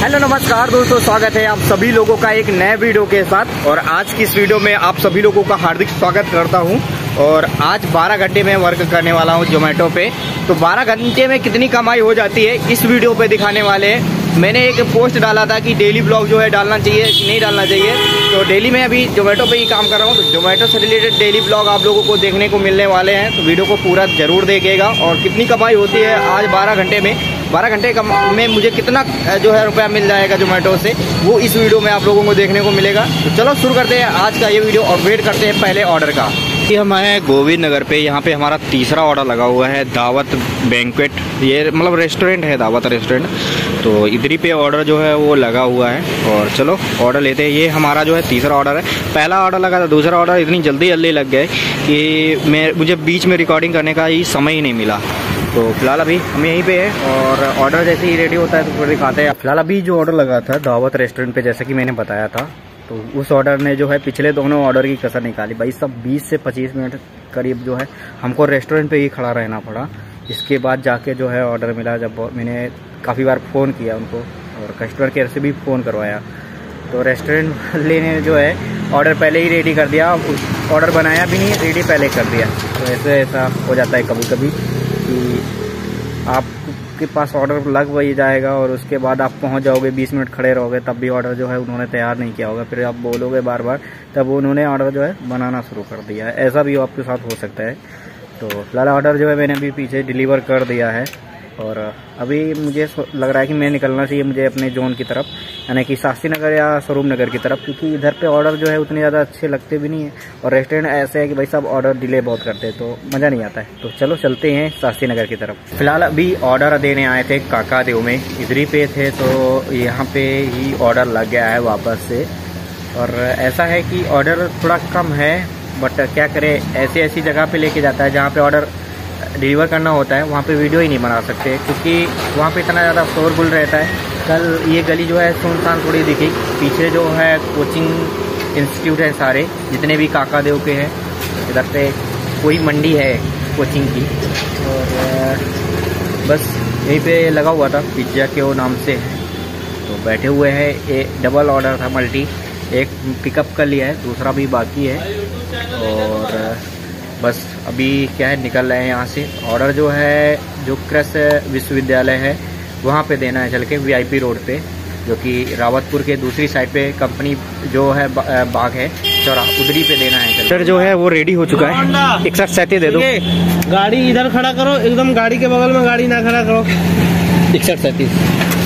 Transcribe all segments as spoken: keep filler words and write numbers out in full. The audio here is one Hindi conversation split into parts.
हेलो नमस्कार दोस्तों, स्वागत है आप सभी लोगों का एक नए वीडियो के साथ। और आज की इस वीडियो में आप सभी लोगों का हार्दिक स्वागत करता हूं। और आज बारह घंटे में वर्क करने वाला हूं जोमेटो पे। तो बारह घंटे में कितनी कमाई हो जाती है इस वीडियो पे दिखाने वाले हैं। मैंने एक पोस्ट डाला था कि डेली ब्लॉग जो है डालना चाहिए कि नहीं डालना चाहिए। तो डेली में अभी जोमेटो पे ही काम कर रहा हूँ, तो जोमेटो से रिलेटेड डेली ब्लॉग आप लोगों को देखने को मिलने वाले हैं। तो वीडियो को पूरा जरूर देखिएगा। और कितनी कमाई होती है आज बारह घंटे में, बारह घंटे में मुझे कितना जो है रुपया मिल जाएगा जोमेटो से, वो इस वीडियो में आप लोगों को देखने को मिलेगा। तो चलो शुरू करते हैं आज का ये वीडियो और वेट करते हैं पहले ऑर्डर का। ये हम आए हैं गोविंद नगर पे। यहाँ पे हमारा तीसरा ऑर्डर लगा हुआ है, दावत बैंक्वेट। ये मतलब रेस्टोरेंट है, दावत रेस्टोरेंट। तो इधर पे ऑर्डर जो है वो लगा हुआ है। और चलो ऑर्डर लेते हैं। ये हमारा जो है तीसरा ऑर्डर है। पहला ऑर्डर लगा था, दूसरा ऑर्डर इतनी जल्दी जल्दी लग गए कि मैं मुझे बीच में रिकॉर्डिंग करने का ही समय ही नहीं मिला। तो फिलहाल अभी हम यहीं पे हैं और ऑर्डर जैसे ही रेडी होता है तो फिर दिखाते हैं। फिलहाल अभी जो ऑर्डर लगा था दावत रेस्टोरेंट पे, जैसा कि मैंने बताया था, तो उस ऑर्डर ने जो है पिछले दोनों ऑर्डर की कसर निकाली भाई। सब बीस से पच्चीस मिनट करीब जो है हमको रेस्टोरेंट पे ही खड़ा रहना पड़ा। इसके बाद जाके जो है ऑर्डर मिला। जब मैंने काफ़ी बार फ़ोन किया उनको और कस्टमर केयर से भी फ़ोन करवाया, तो रेस्टोरेंट वाले ने जो है ऑर्डर पहले ही रेडी कर दिया। ऑर्डर बनाया भी नहीं, रेडी पहले कर दिया। तो ऐसे ऐसा हो जाता है कभी कभी कि आपके पास ऑर्डर लग वही जाएगा और उसके बाद आप पहुंच जाओगे, बीस मिनट खड़े रहोगे, तब भी ऑर्डर जो है उन्होंने तैयार नहीं किया होगा। फिर आप बोलोगे बार बार, तब उन्होंने ऑर्डर जो है बनाना शुरू कर दिया है। ऐसा भी आपके साथ हो सकता है। तो फिलहाल ऑर्डर जो है मैंने अभी पीछे डिलीवर कर दिया है। और अभी मुझे लग रहा है कि मैं निकलना चाहिए मुझे अपने जोन की तरफ, यानी कि शास्त्री नगर या स्वरूप नगर की तरफ, क्योंकि इधर पे ऑर्डर जो है उतने ज़्यादा अच्छे लगते भी नहीं है। और रेस्टोरेंट ऐसे है कि भाई साहब ऑर्डर डिले बहुत करते हैं, तो मज़ा नहीं आता है। तो चलो चलते हैं शास्त्री नगर की तरफ। फिलहाल अभी ऑर्डर देने आए थे काकादेव में, इधर ही पे थे, तो यहाँ पे ही ऑर्डर लग गया है वापस से। और ऐसा है कि ऑर्डर थोड़ा कम है, बट क्या करें, ऐसी ऐसी जगह पे लेके जाता है जहाँ पे ऑर्डर डिलीवर करना होता है, वहाँ पे वीडियो ही नहीं बना सकते, क्योंकि वहाँ पे इतना ज़्यादा शोरगुल रहता है। कल ये गली जो है सुनसान थोड़ी दिखी, पीछे जो है कोचिंग इंस्टीट्यूट है सारे जितने भी काकादेव के हैं। इधर पे कोई मंडी है कोचिंग की। और बस यहीं पे लगा हुआ था, पिज्ज़ा के वो नाम से है। तो बैठे हुए हैं। एक डबल ऑर्डर था, मल्टी, एक पिकअप कर लिया है, दूसरा भी बाकी है। और बस अभी क्या है, निकल रहे हैं यहाँ से। ऑर्डर जो है जो कृषि विश्वविद्यालय है वहाँ पे देना है, चल के वीआईपी रोड पे, जो कि रावतपुर के दूसरी साइड पे कंपनी जो है बाग है चौरा, उधरी पे देना है। सर जो है वो रेडी हो चुका है। इकसठ सैंतीस दे दो। गाड़ी इधर खड़ा करो, एकदम गाड़ी के बगल में गाड़ी ना खड़ा करो। इकसठ सैंतीस।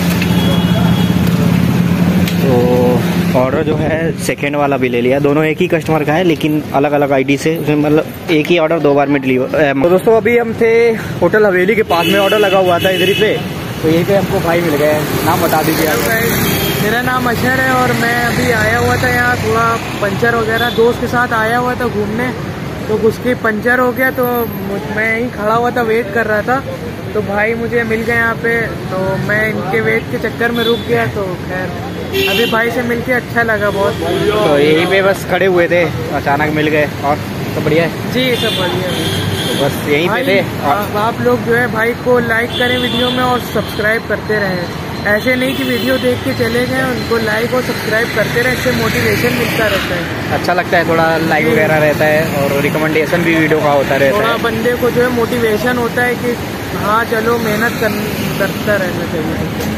तो ऑर्डर जो है सेकेंड वाला भी ले लिया। दोनों एक ही कस्टमर का है, लेकिन अलग अलग आईडी से, मतलब एक ही ऑर्डर दो बार में डिलीवर। तो दोस्तों अभी हम थे होटल हवेली के पास में, ऑर्डर लगा हुआ था इधर ही पे। तो यहीं पे हमको भाई मिल गए। नाम बता दीजिए। मेरा नाम अशर है और मैं अभी आया हुआ था यहाँ, थोड़ा पंचर वगैरह, दोस्त के साथ आया हुआ था घूमने। तो उसकी पंचर हो गया, तो मैं यहीं खड़ा हुआ था, वेट कर रहा था। तो भाई मुझे मिल गए यहाँ पे, तो मैं इनके वेट के चक्कर में रुक गया। तो खैर अभी भाई से मिलके अच्छा लगा बहुत। तो यहीं पे बस खड़े हुए थे, अचानक मिल गए। और सब बढ़िया है जी, सब बढ़िया है। तो बस यहीं पे थे। और आप लोग जो है भाई को लाइक करें वीडियो में और सब्सक्राइब करते रहें। ऐसे नहीं कि वीडियो देख के चले गए, उनको लाइक और सब्सक्राइब करते रहे, इससे मोटिवेशन मिलता रहता है। अच्छा लगता है, थोड़ा लाइक वगैरह रहता है और रिकमेंडेशन भी वीडियो का होता रहता है। थोड़ा बंदे को जो है मोटिवेशन होता है कि हाँ चलो मेहनत कर, करता रहना चाहिए।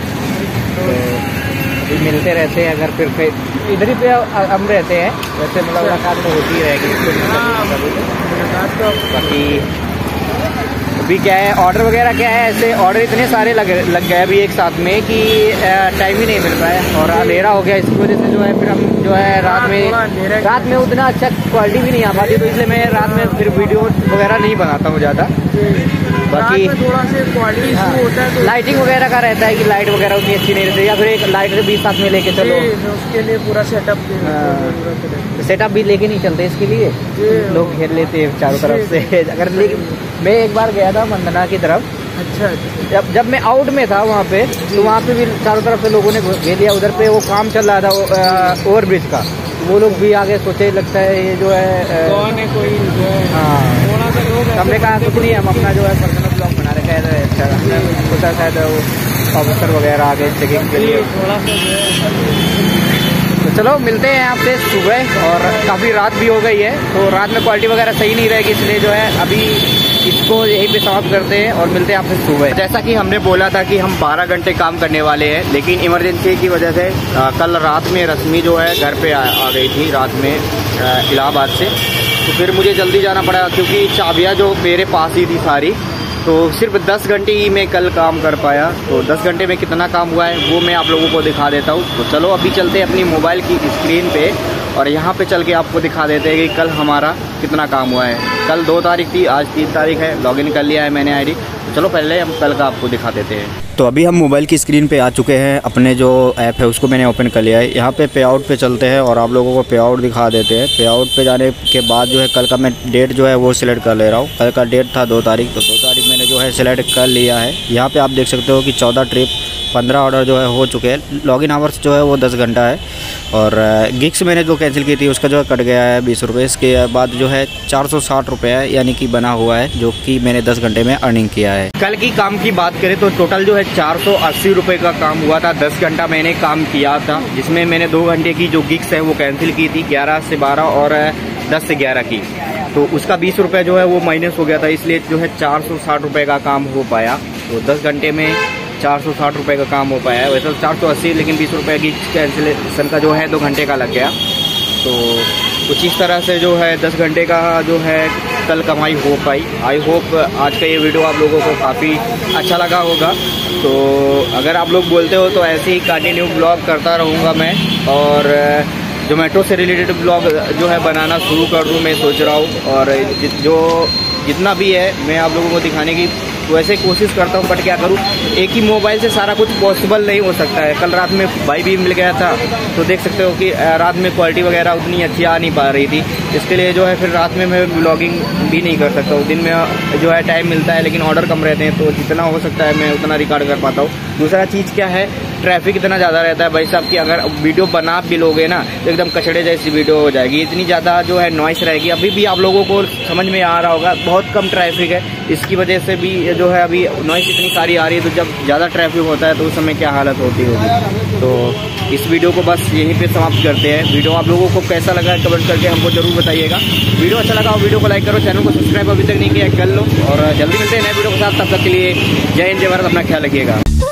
तो मिलते रहते हैं, अगर फिर इधर ही पे हम रहते हैं, वैसे मतलब मुलाकात तो होती ही रहेगी। हाँ, बाकी अभी क्या है, ऑर्डर वगैरह क्या है, ऐसे ऑर्डर इतने सारे लग लग गए अभी एक साथ में कि टाइम ही नहीं मिल रहा है। और अंधेरा हो गया, इसकी वजह से जो है फिर हम जो है रात में रात में उतना अच्छा क्वालिटी भी नहीं आ पाती, तो इसलिए मैं रात में फिर वीडियो वगैरह नहीं बनाता हूँ ज़्यादा। बाकी थोड़ा सा क्वालिटी हाँ, होता है, तो लाइटिंग वगैरह का रहता है कि लाइट वगैरह उतनी अच्छी नहीं रहती, या फिर एक लाइट से भी साथ में लेके चलो, उसके लिए पूरा सेटअप सेटअप भी लेके नहीं चलते, इसके लिए लोग घेर लेते हैं चारों तरफ से। अगर मैं एक बार गया था मंदना की तरफ। अच्छा, जब जब मैं आउट में था वहाँ पे, तो वहाँ पे भी चारों तरफ से लोगों ने घेर लिया। उधर पे वो काम चल रहा था ओवर ब्रिज का, वो लोग भी आगे सोचे, लगता है ये जो है कौन है कोई जो है। हाँ, हमने कहा कुछ नहीं, हम अपना जो है पर्सनल ब्लॉग बना रखा है। अच्छा सोचा शायद वो ऑफिसर वगैरह आ गए चेकिंग के लिए। थोड़ा सा तो चलो मिलते हैं आपसे सुबह, और काफ़ी रात भी हो गई है तो रात में क्वालिटी वगैरह सही नहीं रहेगी, इसलिए जो है अभी इसको यहीं पे समाप्त करते हैं और मिलते हैं आपसे सुबह। जैसा कि हमने बोला था कि हम बारह घंटे काम करने वाले हैं, लेकिन इमरजेंसी की वजह से आ, कल रात में रश्मि जो है घर पे आ, आ गई थी रात में इलाहाबाद से, तो फिर मुझे जल्दी जाना पड़ा क्योंकि चाबियाँ जो मेरे पास ही थी सारी, तो सिर्फ दस घंटे ही मैं कल काम कर पाया। तो दस घंटे में कितना काम हुआ है वो मैं आप लोगों को दिखा देता हूँ। तो चलो अभी चलते हैं अपनी मोबाइल की स्क्रीन पे और यहाँ पे चल के आपको दिखा देते हैं कि कल हमारा कितना काम हुआ है। कल दो तारीख थी, आज तीन तारीख है, लॉगिन कर लिया है मैंने आईडी। तो चलो पहले हम कल का आपको दिखा देते हैं। तो अभी हम मोबाइल की स्क्रीन पे आ चुके हैं, अपने जो ऐप है उसको मैंने ओपन कर लिया है। यहाँ पे पे आउट पे चलते हैं और आप लोगों को पे आउट दिखा देते हैं। पे आउट पे जाने के बाद जो है कल का मैं डेट जो है वो सिलेक्ट कर ले रहा हूँ। कल का डेट था दो तारीख, तो दो तारीख मैंने जो है सिलेक्ट कर लिया है। यहाँ पे आप देख सकते हो कि चौदह ट्रिप पंद्रह ऑर्डर जो है हो चुके हैं। लॉगिन आवर्स जो है वो दस घंटा है, और गिग्स मैंने जो कैंसिल की थी उसका जो है कट गया है बीस रुपये। इसके बाद जो है चार सौ साठ रुपये है, यानी कि बना हुआ है, जो कि मैंने दस घंटे में अर्निंग किया है। कल की काम की बात करें तो टोटल जो है चार सौ अस्सी रुपये का काम हुआ था। दस घंटा मैंने काम किया था, जिसमें मैंने दो घंटे की जो गिग्स है वो कैंसिल की थी, ग्यारह से बारह और दस से ग्यारह की, तो उसका बीस रुपये जो है वो माइनस हो गया था, इसलिए जो है चार सौ साठ रुपये का काम हो पाया। तो दस घंटे में चार सौ साठ रुपये का काम हो पाया है। वैसे चार सौ अस्सी, लेकिन बीस रुपये की कैंसिलेशन का जो है दो घंटे का लग गया। तो कुछ इस तरह से जो है दस घंटे का जो है कल कमाई हो पाई। आई होप आज का ये वीडियो आप लोगों को काफ़ी अच्छा लगा होगा। तो अगर आप लोग बोलते हो तो ऐसे ही कंटिन्यू ब्लॉग करता रहूँगा मैं, और जोमेटो से रिलेटेड ब्लॉग जो है बनाना शुरू कर दूँ मैं सोच रहा हूँ। और जो जितना भी है मैं आप लोगों को दिखाने की वैसे कोशिश करता हूँ, बट क्या करूँ, एक ही मोबाइल से सारा कुछ पॉसिबल नहीं हो सकता है। कल रात में भाई भी मिल गया था, तो देख सकते हो कि रात में क्वालिटी वगैरह उतनी अच्छी आ नहीं पा रही थी। इसके लिए जो है फिर रात में मैं ब्लॉगिंग भी नहीं कर सकता हूँ। दिन में जो है टाइम मिलता है, लेकिन ऑर्डर कम रहते हैं, तो जितना हो सकता है मैं उतना रिकॉर्ड कर पाता हूँ। दूसरा चीज़ क्या है, ट्रैफिक इतना ज़्यादा रहता है भाई साहब कि अगर वीडियो बना भी लोगे ना तो एकदम कचड़े जैसी वीडियो हो जाएगी, इतनी ज़्यादा जो है नॉइस रहेगी। अभी भी आप लोगों को समझ में आ रहा होगा, बहुत कम ट्रैफिक है, इसकी वजह से भी जो है अभी नॉइस इतनी सारी आ रही है। तो जब ज़्यादा ट्रैफिक होता है तो उस समय क्या हालत होती होगी। तो इस वीडियो को बस यहीं पे समाप्त करते हैं। वीडियो आप लोगों को कैसा लगा कमेंट करके हमको जरूर बताइएगा। वीडियो अच्छा लगा हो वीडियो को लाइक करो, चैनल को सब्सक्राइब अभी तक नहीं किया कर लो, और जल्दी मिलते हैं नए वीडियो के साथ। तब तक के लिए जय हिंद जय भारत, अपना ख्याल रखिएगा।